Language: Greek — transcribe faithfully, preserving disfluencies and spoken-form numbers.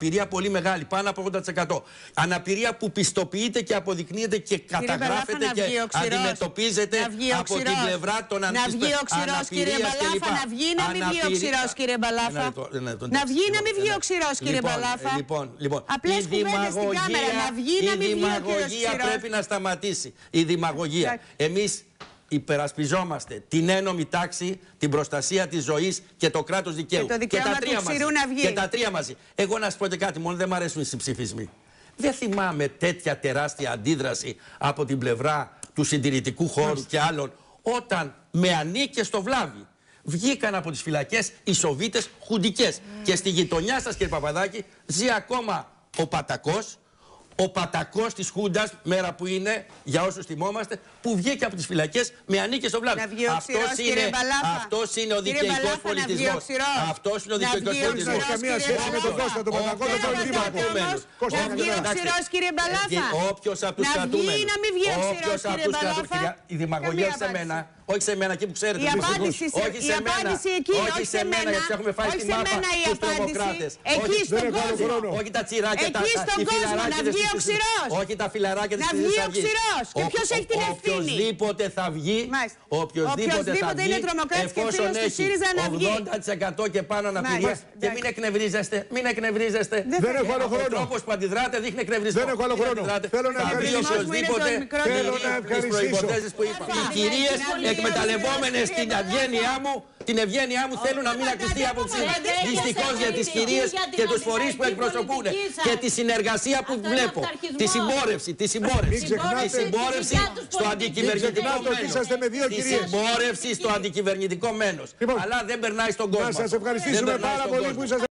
αναπηρία πολύ μεγάλη, πάνω από ογδόντα τοις εκατό. Αναπηρία που πιστοποιείται και αποδεικνύεται και καταγράφεται και αντιμετωπίζεται από την πλευρά των αναπηρίας. Να βγει ο ξηρός, κύριε Μπαλάφα, να βγει να μην βγει ο ξηρός, κύριε Μπαλάφα. Να βγει να μην βγει ο ξηρός, κύριε Μπαλάφα. Απλές κουβέντες στην κάμερα, να βγει να μην βγει ο κύριος ξηρός. Η δημαγωγία πρέπει να σταματήσει. Η δημαγωγία. Εμείς υπερασπιζόμαστε την ένομη τάξη, την προστασία της ζωής και το κράτος δικαίου. Και το δικαίωμα του ξηρού να βγει. Και τα τρία μαζί. Εγώ να σας πω και κάτι, μόνο δεν μου αρέσουν οι συμψηφισμοί. Δεν θυμάμαι τέτοια τεράστια αντίδραση από την πλευρά του συντηρητικού χώρου και άλλων, όταν με ανήκε στο βλάβη βγήκαν από τις φυλακές οι Σοβίτες χουντικές. Mm. Και στη γειτονιά σας, κύριε Παπαδάκη, ζει ακόμα ο Πατακός, ο Πατακός της Χούντας, μέρα που είναι, για όσους θυμόμαστε, που βγήκε από τις φυλακές με ανήκε στο βλάβη. Αυτός είναι, αυτός είναι ο δικαιικός πολιτισμός. Αυτός είναι ο δικαιικός πολιτισμός. Δεν έχει καμία σχέση με τον Κώστα, τον Πατακό, τον Πολυδήμαρχο. Να βγει ο ξηρός, κύριε Μπαλάφα. Όποιος από τους κρατούμενους. Να βγει ή να μην βγει ο ξηρός, κύριε Μπαλάφα. Η δημαγωγία σε μένα. Όχι σε μένα, εκεί που ξέρετε. Η απάντηση, όχι η σε απάντηση μένα. εκεί, όχι σε μένα, γιατί έχουμε φάει στη μάπα τους τρομοκράτες. Εκεί στον κόσμο. Όχι τα τσιράκια, εκεί τα, στον τα, κόσμο, να βγει ο ξηρός. Όχι τα φιλαράκια της να βγει ο ξηρός. Και ποιος έχει την ευθύνη. Οποιοςδήποτε θα βγει, οποιοςδήποτε θα βγει, είναι τρομοκράτης και φίλος του ΣΥΡΙΖΑ να βγει. ογδόντα τοις εκατό και πάνω αναπηρία. Και μην εκνευρίζεστε, μην εκνευρίζεστε. Δεν έχω άλλο χρόνο. Ο τρόπος που αντιδράτε δείχνει εκνευρισμό. Δεν έχω άλλο χρόνο. Θέλω να ευχαριστήσω. Θέλω να ευχαριστήσω. Οι κυρίες εκμεταλλευόμενες την ευγένειά μου, την ευγένειά μου θέλουν να μην ακουστεί η άποψή μου. Δυστυχώς για τις κυρίες και τους φορείς που εκπροσωπούν και τη συνεργασία που βλέπω. Τη συμπόρευση, τη συμπόρευση. Τη συμπόρευση στο αντικυβερνητικό μένος. Τη συμπόρευση στο αντικυβερνητικό μένος. Αλλά δεν περνάει στον κόσμο. Να σας ευχαριστήσουμε πάρα πολύ που είσαστε.